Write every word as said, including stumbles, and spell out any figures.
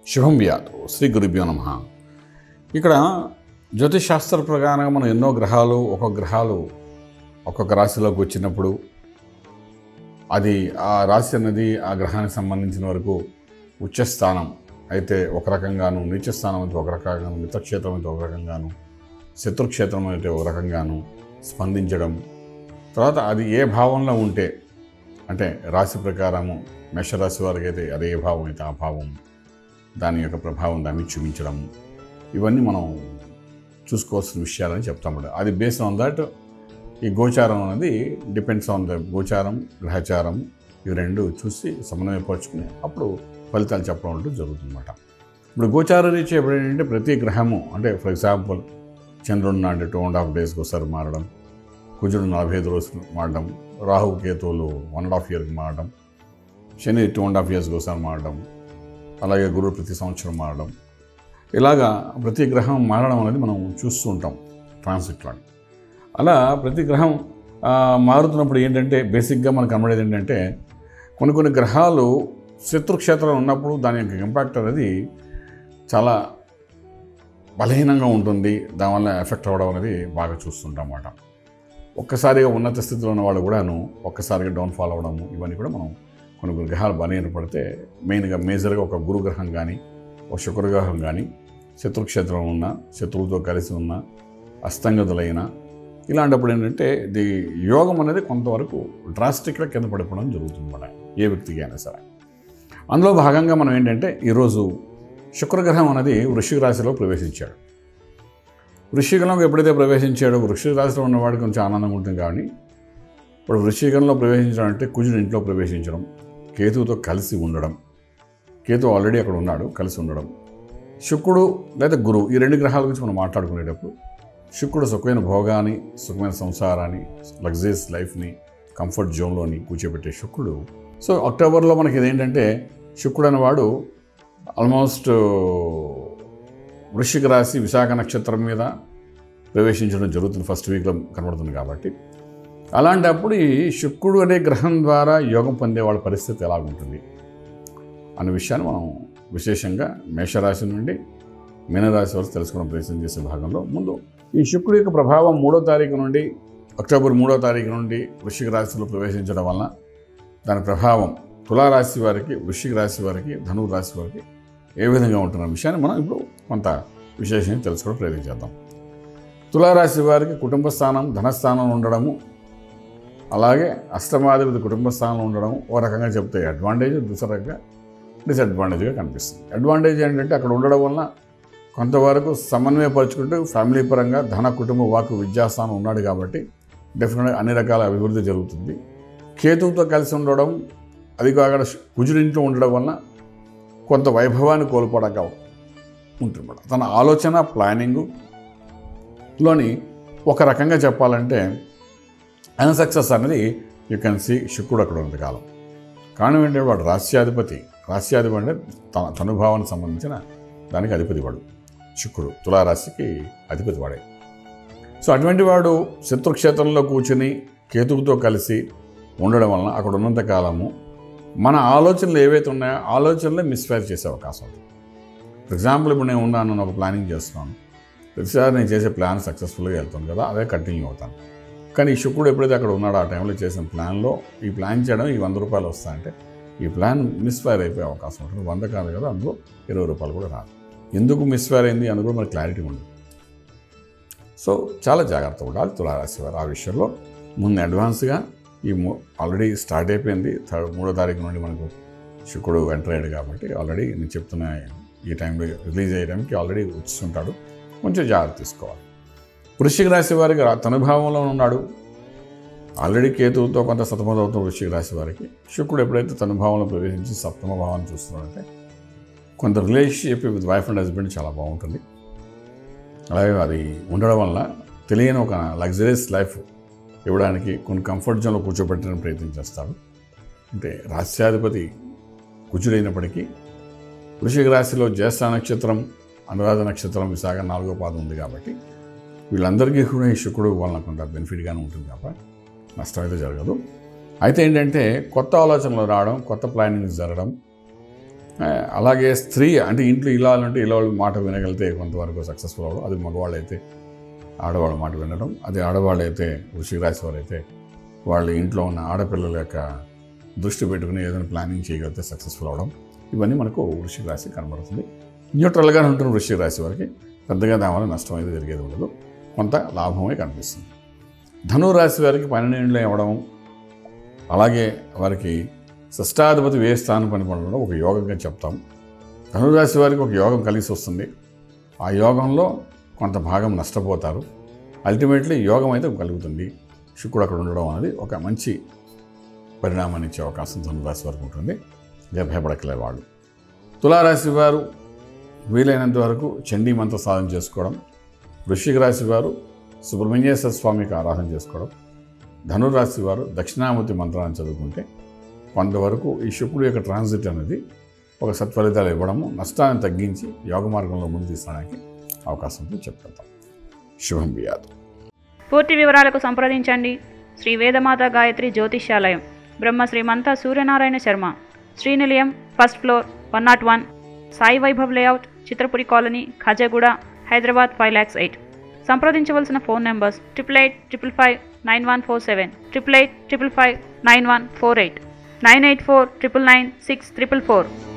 శుభం వ్యాతు శ్రీ గురుభ్యో నమః. ఇక్కడ జ్యోతిషాస్త్ర ప్రకారంగా మనం ఎన్నో గ్రహాలు ఒక్కొక్క గ్రహాలు ఒక్కొక్క రాశిలోకి వచ్చినప్పుడు అది ఆ రాశి అన్నది ఆ గ్రహానికి సంబంధించిన వరకు ఉచ్చస్థానం అయితే ఒక రకంగాను, నీచస్థానం అయితే ఒక రకంగాను, మిత్రక్షేత్రం అయితే ఒక రకంగాను, శత్రుక్షేత్రం అయితే ఒక రకంగాను స్పందించడం, తర్వాత అది ఏ భావంలో ఉంటే అంటే రాశి ప్రకారము మేషరాశి వారికి అయితే అదే భావం అయితే ఆ భావం దాని యొక్క ప్రభావం దాన్ని చూపించడం, ఇవన్నీ మనం చూసుకోవాల్సిన విషయాలని చెప్తాము. అది బేస్డ్ ఆన్ దట్ ఈ గోచారం అనేది డిపెండ్స్ ఆన్ ద గోచారం, గ్రహచారం ఇవి రెండు చూసి సమన్వయపరుచుకుని అప్పుడు ఫలితాలు చెప్పడం అంటూ జరుగుతుందన్నమాట. ఇప్పుడు గోచార రీత్యా ఎప్పుడేంటంటే ప్రతి గ్రహము అంటే ఫర్ ఎగ్జాంపుల్ చంద్రుడు నాటి టూ అండ్ హాఫ్ డేస్కి ఒకసారి మారడం, కుజుడు నలభై ఐదు రోజులు మారడం, రాహు కేతువులు వన్ అండ్ హాఫ్ ఇయర్కి మారడం, శని టూ అండ్ హాఫ్ ఇయర్స్కి ఒకసారి మారడం, అలాగే గురువు ప్రతి సంవత్సరం మారడం, ఇలాగా ప్రతి గ్రహం మారడం అనేది మనం చూస్తూ ఉంటాం ట్రాన్సిట్లో. అలా ప్రతి గ్రహం మారుతున్నప్పుడు ఏంటంటే బేసిక్గా మనకు కనబడేది ఏంటంటే కొన్ని కొన్ని గ్రహాలు శత్రుక్షేత్రంలో ఉన్నప్పుడు దాని యొక్క ఇంపాక్ట్ అనేది చాలా బలహీనంగా ఉంటుంది, దానివల్ల ఎఫెక్ట్ అవ్వడం అనేది బాగా చూస్తుంటాం అన్నమాట. ఒక్కసారిగా ఉన్నత స్థితిలో ఉన్న వాళ్ళు కూడాను ఒక్కసారిగా డౌన్ఫాల్ అవ్వడము, ఇవన్నీ కూడా మనం కొన్ని కొన్ని గ్రహాలు బలహీన పడితే మెయిన్గా మేజర్గా ఒక గురుగ్రహం కానీ ఒక శుక్రగ్రహం కానీ శత్రుక్షేత్రంలో ఉన్న, శత్రువుతో కలిసి ఉన్న, అస్తంగతులైన ఇలాంటప్పుడు ఏంటంటే ఇది యోగం అనేది కొంతవరకు డ్రాస్టిక్గా కింద పడిపోవడం జరుగుతుంది మన ఏ వ్యక్తికి అయినా సరే. అందులో భాగంగా మనం ఏంటంటే ఈరోజు శుక్రగ్రహం అనేది వృశ్చిక రాశిలో ప్రవేశించాడు. వృశ్చికంలోకి ఎప్పుడైతే ప్రవేశించాడో వృశ్చిక రాశిలో ఉన్నవాడికి కొంచెం ఆనందంగా ఉంటుంది. కానీ ఇప్పుడు వృశ్చికంలో ప్రవేశించడం అంటే కుజుడు ఇంట్లో ప్రవేశించడం, కేతువుతో కలిసి ఉండడం, కేతు ఆల్రెడీ అక్కడ ఉన్నాడు కలిసి ఉండడం, శుక్రుడు లేదా గురువు ఈ రెండు గ్రహాల గురించి మనం మాట్లాడుకునేటప్పుడు శుక్రుడు సుఖమైన భోగాన్ని, సుఖమైన సంసారాన్ని, లగ్జరీస్ లైఫ్ని, కంఫర్ట్ జోన్లోని కూర్చోబెట్టే శుక్రుడు. సో అక్టోబర్లో మనకి ఇదేంటంటే శుక్రుడు అనేవాడు ఆల్మోస్ట్ వృశ్చిక రాశి విశాఖ నక్షత్రం మీద ప్రవేశించడం జరుగుతుంది, ఫస్ట్ వీక్లో కనబడుతుంది. కాబట్టి అలాంటప్పుడు ఈ శుక్రుడు అనే గ్రహం ద్వారా యోగం పొందే వాళ్ళ పరిస్థితి ఎలాగుంటుంది అనే విషయాన్ని మనం విశేషంగా మేషరాశి నుండి మీనరాశి వరకు తెలుసుకోవడం ప్రయత్నం చేసే భాగంలో ముందు ఈ శుక్రుడి యొక్క ప్రభావం మూడో తారీఖు నుండి అక్టోబర్ మూడో తారీఖు నుండి వృశ్చిక రాశిలో ప్రవేశించడం వలన దాని ప్రభావం తులా రాశి వారికి, వృశ్చిక రాశి వారికి, ధనువు రాశి వారికి ఏ విధంగా ఉంటున్న విషయాన్ని మనం ఇప్పుడు కొంత విశేషంగా తెలుసుకోవడం ప్రయత్నం చేద్దాం. తులారాశి వారికి కుటుంబ స్థానం ధనస్థానం ఉండడము, అలాగే అష్టమాధిపతి కుటుంబ స్థానంలో ఉండడం ఓ రకంగా చెప్తే అడ్వాంటేజ్, దూసరంగా డిసడ్వాంటేజ్గా కనిపిస్తుంది. అడ్వాంటేజ్ ఏంటంటే అక్కడ ఉండడం వలన కొంతవరకు సమన్వయపరుచుకుంటూ ఫ్యామిలీ పరంగా ధన, కుటుంబ, వాకు, విద్యాస్థానం ఉన్నాడు కాబట్టి డెఫినెట్గా అన్ని రకాల అభివృద్ధి జరుగుతుంది. కేతువుతో కలిసి ఉండడం, అది కాకుండా కుజుడింట్లో ఉండడం వలన కొంత వైభవాన్ని కోల్పోవడానికి ఉంటుందన్నమాట. తన ఆలోచన ప్లానింగులోని ఒక రకంగా చెప్పాలంటే అన్సక్సెస్ అనేది యూ కెన్ సీ శుక్రుడు అక్కడ ఉంది కాలం. కారణం ఏంటంటే వాడు రాస్యాధిపతి. రాస్యాధిపతి అంటే తన తనుభావానికి సంబంధించిన దానికి అధిపతి వాడు శుక్రుడు, తులారాశికి అధిపతి వాడే. సో అటువంటి వాడు శత్రుక్షేత్రంలో కూర్చుని కేతువుతో కలిసి ఉండడం వలన అక్కడ ఉన్నంత కాలము మన ఆలోచనలు ఏవైతే ఉన్నాయో ఆలోచనలే మిస్ఫైర్ చేసే అవకాశం ఉంది. ఫర్ ఎగ్జాంపుల్ ఇప్పుడు నేను ఉన్నాను, నేను ఒక ప్లానింగ్ చేస్తున్నాను, ప్రతిసారి నేను చేసే ప్లాన్ సక్సెస్ఫుల్గా వెళ్తాను కదా, అదే కంటిన్యూ అవుతాను. కానీ ఈ శుక్రుడు ఎప్పుడైతే అక్కడ ఉన్నాడో ఆ టైంలో చేసిన ప్లాన్లో ఈ ప్లాన్ చేయడం ఈ వంద రూపాయలు వస్తాయంటే ఈ ప్లాన్ మిస్ఫైర్ అయిపోయే అవకాశం ఉంటుంది. వంద కాదు కదా, అందులో ఇరవై రూపాయలు కూడా రాదు. ఎందుకు మిస్ఫైర్ అయింది అందులో మనకు క్లారిటీ ఉండదు. సో చాలా జాగ్రత్త ఉండాలి తులారాశి వారు ఆ విషయంలో. ముందు అడ్వాన్స్గా ఈ ఆల్రెడీ స్టార్ట్ అయిపోయింది, థర్డ్ మూడో తారీఖు నుండి మనకు శుక్రుడు ఎంటర్ అయ్యాడు కాబట్టి ఆల్రెడీ నేను చెప్తున్న ఈ టైంలో రిలీజ్ అయ్యే టైంకి ఆల్రెడీ వచ్చిస్తుంటాడు, కొంచెం జాగ్రత్త తీసుకోవాలి. వృశ్చిక రాశి వారికి తనుభావంలో ఉన్నాడు, ఆల్రెడీ కేతువుతో కొంత సతమతవుతున్న వృశ్చిక రాశి వారికి శుక్రుడు ఎప్పుడైతే తనుభావంలో ప్రవేశించి సప్తమ భావాన్ని చూస్తున్నాడంటే కొంత relationship with wife and husband చాలా బాగుంటుంది. అలాగే అది ఉండడం వల్ల తెలియని ఒక లగ్జరీస్ లైఫ్ ఇవ్వడానికి కొన్ని కంఫర్ట్ జోన్లో కూర్చోబెట్టడానికి ప్రయత్నం చేస్తాడు. అంటే రాస్యాధిపతి కుజుడైనప్పటికీ వృశ్చిక రాశిలో జ్యేష్ఠ నక్షత్రం, అనురాధ నక్షత్రం, విశాఖ నాలుగో పాదం ఉంది కాబట్టి వీళ్ళందరికీ కూడా ఈ శుక్రుడు వలన కొంత బెనిఫిట్గానే ఉంటుంది కాబట్టి నష్టం అయితే జరగదు. అయితే ఏంటంటే కొత్త ఆలోచనలు రావడం, కొత్త ప్లానింగ్స్ జరగడం, అలాగే స్త్రీ అంటే ఇంట్లో ఇల్లాలంటే ఇల్లాళ్ళ మాట వినగలిగితే కొంతవరకు సక్సెస్ఫుల్ అవ్వడం, అది మగవాళ్ళు అయితే ఆడవాళ్ళ మాట వినడం, అది ఆడవాళ్ళు అయితే వృశ్చిక రాశి వారు అయితే వాళ్ళ ఇంట్లో ఉన్న ఆడపిల్లల యొక్క దృష్టి పెట్టుకుని ఏదైనా ప్లానింగ్ చేయగలిగితే సక్సెస్ఫుల్ అవ్వడం, ఇవన్నీ మనకు వృశ్చిక రాశి కనబడుతుంది. న్యూట్రల్గానే ఉంటున్న వృశ్చిక రాశి వారికి పెద్దగా దానివల్ల నష్టం అయితే జరిగేది ఉండదు, కొంత లాభమే కనిపిస్తుంది. ధనురాశి వారికి పన్నెండులో ఇవ్వడం, అలాగే వారికి షష్టాధిపతి వ్యయ స్థానం పనిపడడం ఒక యోగంగా చెప్తాం. ధనురాశి వారికి ఒక యోగం కలిసి వస్తుంది, ఆ యోగంలో కొంత భాగం నష్టపోతారు. అల్టిమేట్లీ యోగం అయితే కలుగుతుంది. శుక్రుడు అక్కడ ఉండడం అనేది ఒక మంచి పరిణామాన్ని ఇచ్చే అవకాశం ధనురాశి వారికి ఉంటుంది. ఇక భయపడకలే వాళ్ళు. తులారాశి వారు వీలైనంత వరకు చండీ మంత్ర సాధన చేసుకోవడం, వృశ్చిక రాశి వారు సుబ్రహ్మణ్యేశ్వర స్వామికి ఆరాధన చేసుకోవడం, ధనురాశి వారు దక్షిణామూర్తి మంత్రాన్ని చదువుకుంటే కొంతవరకు ఈ శుక్రుడు యొక్క ట్రాన్సిట్ అనేది ఒక సత్ఫలితాలు ఇవ్వడము, నష్టాన్ని తగ్గించి యోగ మార్గంలో ముందు తీసుకోవడానికి అవకాశం ఉందని చెప్తాం. శుభం బియాదు. పూర్తి వివరాలకు సంప్రదించండి శ్రీ వేదమాత Gayatri Jyotishyalayam, Brahmasri Manta Suryanarayana Sharma, Srinilayam, first floor, one not one, Sai Vaibhav layout, Chitrapuri colony, Khajaguda, Hyderabad five lakhs eight. సంప్రదించవలసిన phone numbers triple eight triple five nine one four seven, triple eight triple five nine one four eight, nine eight four triple nine six triple four.